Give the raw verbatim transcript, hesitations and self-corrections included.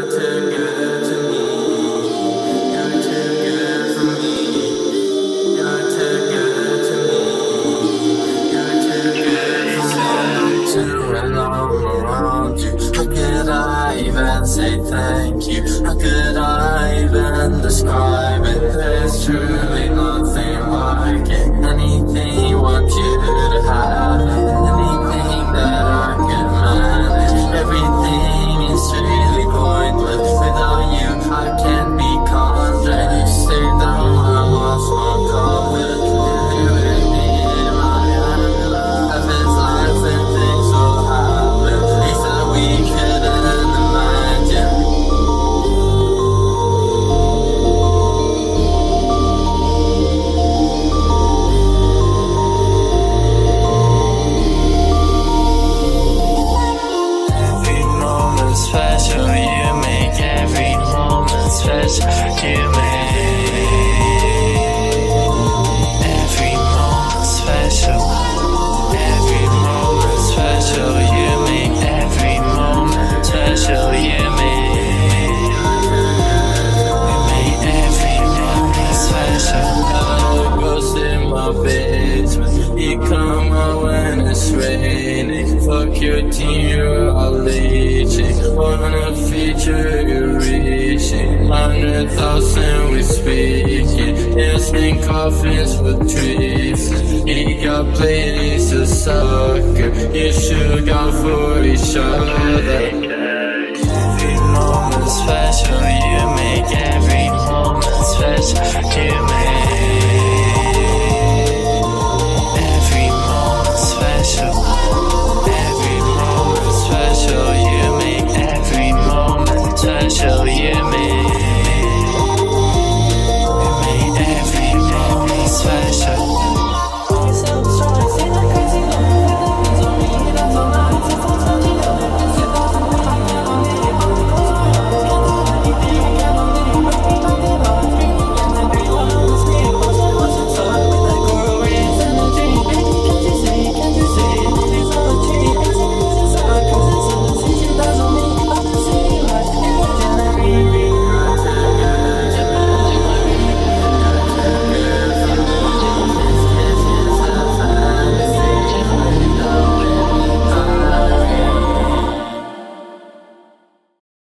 You're too good to me. You're too good for me. You're too good to me. You're too good for me. To run all around you. How could I even say thank you? How could I even describe it? There's truly nothing like it. Anything you want you to have, anything that I could manage. Everything is really pointless. Without you I can't be content. You stay down, I lost my confidence. You hit me in my hand. Life is life and things will happen. Things that we couldn't imagine. Special, you make every moment special. You make every moment special. Every moment special. You make every moment special. You make, you make every moment special. Never ghost in my basement. You come out when it's raining. Fuck your team, you're all leeching. Wanna feature, you're reaching. Hundred thousand we speaking. Instant coffins with trees. He got played, he's a sucker. You should go for each other.